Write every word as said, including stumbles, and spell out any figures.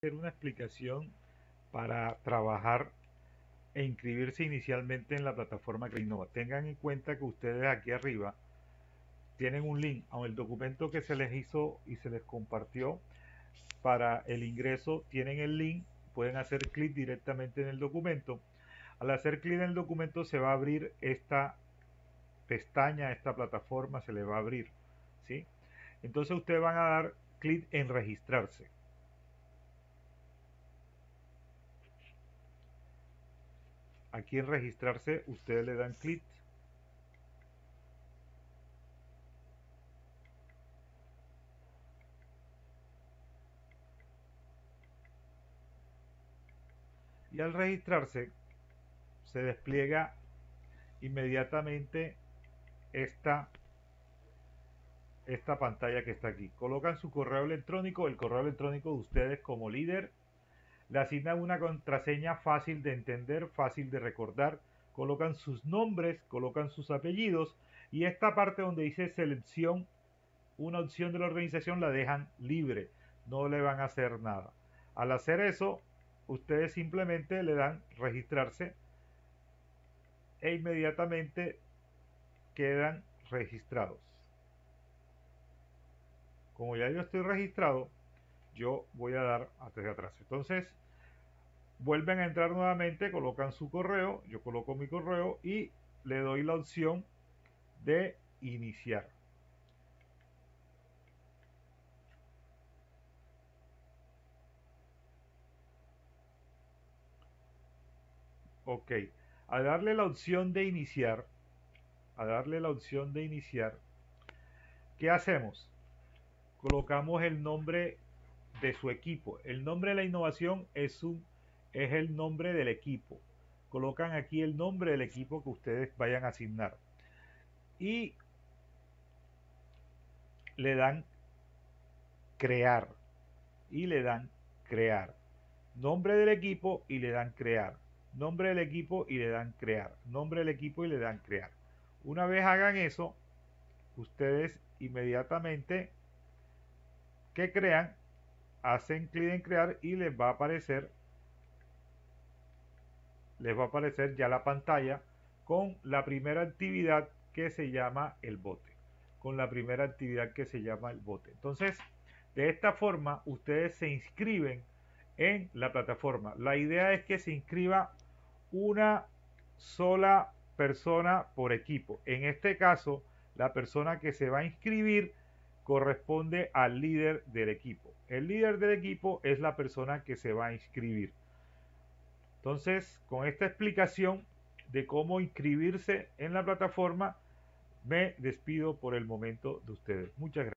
hacer una explicación para trabajar e inscribirse inicialmente en la plataforma Innova. Tengan en cuenta que ustedes aquí arriba tienen un link a el documento que se les hizo y se les compartió para el ingreso. Tienen el link, pueden hacer clic directamente en el documento. Al hacer clic en el documento se va a abrir esta pestaña, esta plataforma se le va a abrir, ¿sí? Entonces ustedes van a dar clic en registrarse. Aquí en registrarse ustedes le dan clic. Y al registrarse se despliega inmediatamente esta, esta pantalla que está aquí. Colocan su correo electrónico, el correo electrónico de ustedes como líder. Le asignan una contraseña fácil de entender, fácil de recordar. Colocan sus nombres, colocan sus apellidos y esta parte donde dice selección, una opción de la organización, la dejan libre. No le van a hacer nada. Al hacer eso, ustedes simplemente le dan registrarse e inmediatamente quedan registrados. Como ya yo estoy registrado, yo voy a dar hacia atrás. Entonces, vuelven a entrar nuevamente, colocan su correo, yo coloco mi correo y le doy la opción de iniciar. Ok, a darle la opción de iniciar, a darle la opción de iniciar, ¿qué hacemos? Colocamos el nombre de su equipo. El nombre de la innovación es, un, es el nombre del equipo. Colocan aquí el nombre del equipo que ustedes vayan a asignar. Y le dan crear. Y le dan crear. Nombre del equipo y le dan crear. Nombre del equipo y le dan crear. Nombre del equipo y le dan crear. Una vez hagan eso, ustedes inmediatamente que crean, hacen clic en crear y les va a aparecer les va a aparecer ya la pantalla con la primera actividad que se llama el bote. Con la primera actividad que se llama el bote. Entonces, de esta forma, ustedes se inscriben en la plataforma. La idea es que se inscriba una sola persona por equipo. En este caso, la persona que se va a inscribir corresponde al líder del equipo. El líder del equipo es la persona que se va a inscribir. Entonces, con esta explicación de cómo inscribirse en la plataforma, me despido por el momento de ustedes. Muchas gracias.